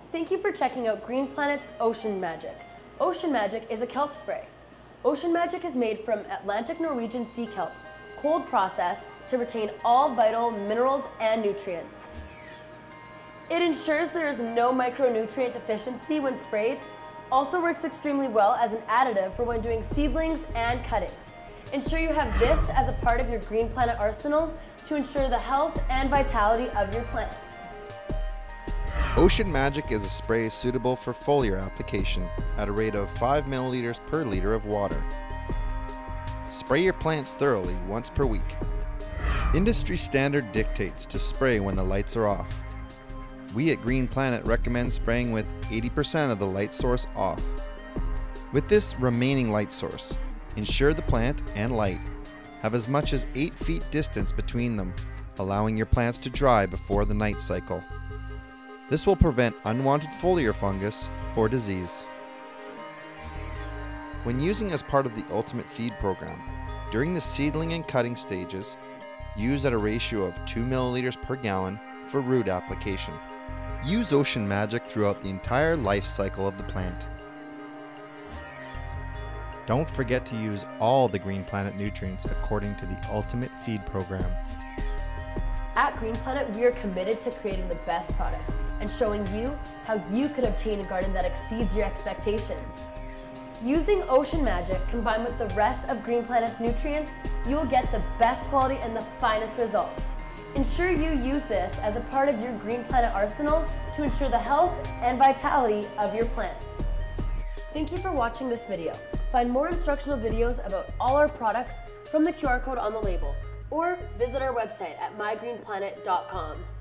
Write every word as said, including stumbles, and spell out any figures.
Thank you for checking out Green Planet's Ocean Magic. Ocean Magic is a kelp spray. Ocean Magic is made from Atlantic Norwegian sea kelp, cold processed to retain all vital minerals and nutrients. It ensures there is no micronutrient deficiency when sprayed. Also works extremely well as an additive for when doing seedlings and cuttings. Ensure you have this as a part of your Green Planet arsenal to ensure the health and vitality of your plants. Ocean Magic is a spray suitable for foliar application at a rate of five milliliters per liter of water. Spray your plants thoroughly once per week. Industry standard dictates to spray when the lights are off. We at Green Planet recommend spraying with eighty percent of the light source off. With this remaining light source, ensure the plant and light have as much as eight feet distance between them, allowing your plants to dry before the night cycle. This will prevent unwanted foliar fungus or disease. When using as part of the Ultimate Feed program, during the seedling and cutting stages, use at a ratio of two milliliters per gallon for root application. Use Ocean Magic throughout the entire life cycle of the plant. Don't forget to use all the Green Planet nutrients according to the Ultimate Feed program. At Green Planet, we are committed to creating the best products and showing you how you could obtain a garden that exceeds your expectations. Using Ocean Magic combined with the rest of Green Planet's nutrients, you will get the best quality and the finest results. Ensure you use this as a part of your Green Planet arsenal to ensure the health and vitality of your plants. Thank you for watching this video. Find more instructional videos about all our products from the Q R code on the label, or visit our website at my green planet dot com.